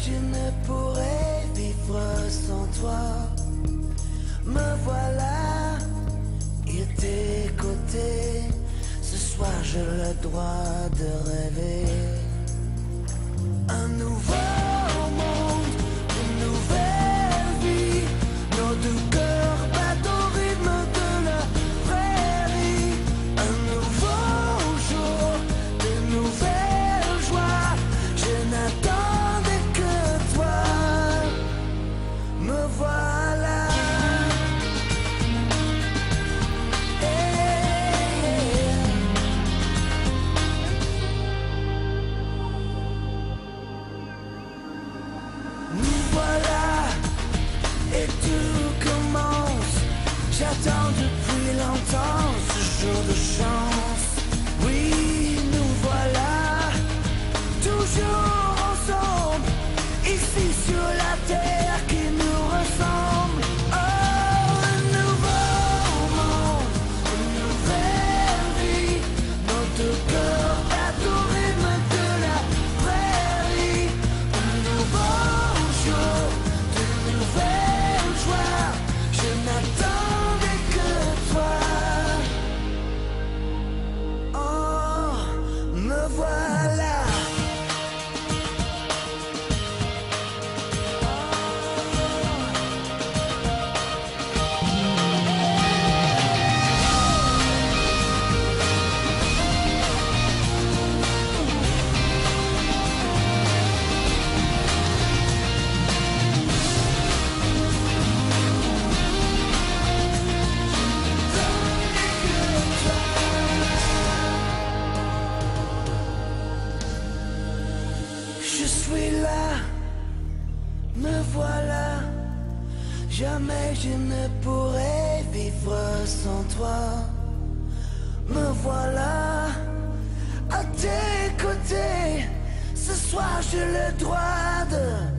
je ne pourrais vivre sans toi. Me voilà, à tes côtés. Ce soir j'ai le droit de rêver. Un nouveau monde, une nouvelle vie. Nos deux cœurs battent au rythme de la prairie. Un nouveau jour, de nouvelles joies. Je n'attendais que toi. Me voilà. Nous voilà, et tout commence. J'attends depuis longtemps ce jour de chance. Oui, nous voilà, toujours ensemble, ici sur la terre qui nous ressemble. Oh, un nouveau monde, une nouvelle vie. Nos deux cœurs battent au rythme de la prairie. Un nouveau jour, de nouvelles joies. Je n'attendais que toi. Oh, me voilà. Je suis là, me voilà. Jamais je ne pourrais vivre sans toi. Me voilà, à tes côtés. Ce soir j'ai le droit de